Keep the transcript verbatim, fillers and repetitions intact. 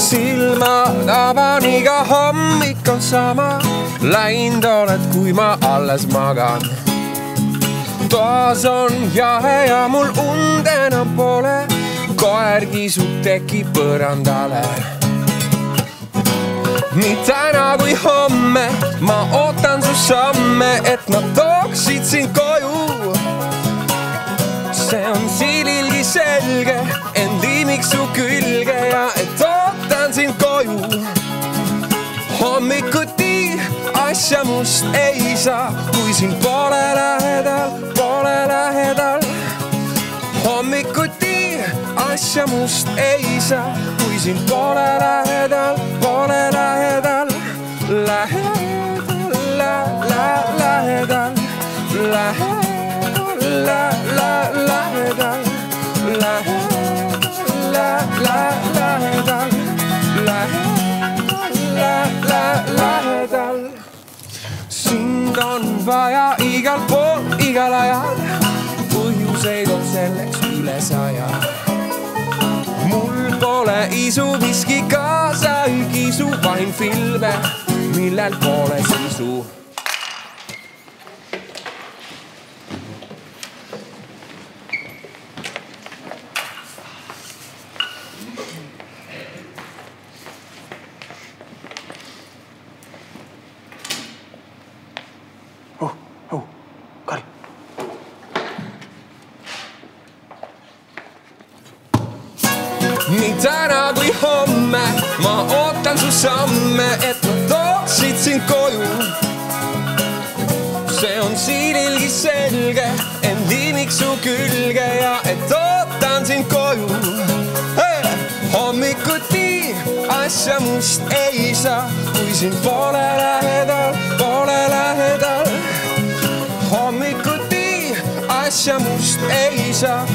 silmad avan, iga hommik on sama. Läinud oled, kui ma alles magan. Toas on jahe ja mul und enam pole. Koer kisub teki põrandale. Nii täna kui homme ma ootan su samme, et nad tooksid sind koju. See on siililgi selge, end liimiks su külge ja et ootan sind koju. Hommikuti asja must ei saa, kui sind pole lähedal, pole lähedal. Hommikuti asja must ei saa, kui sind pole lähedal, pole lähedal. Lähedal, lä, lä, lähedal, lähedal, lä, lä, lähedal, lähedal, lä, lä, lähedal, lähedal, lä, lä, lähedal. Sind on vaja igal pool, igal ajal. Põhjuseid on selleks üle saja. Mul pole isu, miski kaasa ei kisu, vain filme, millel pole sisu. Oh, oh, Karl. Nii täna kui homme ma ootan su samme, et ma tooksid sind koju. See on siililgi selge, end liimiks su külge ja et ootan sind koju. Hey! Hommikuti asja must ei saa, kui sind pole lähedal, pole lähedal. Hommikuti asja must ei saa,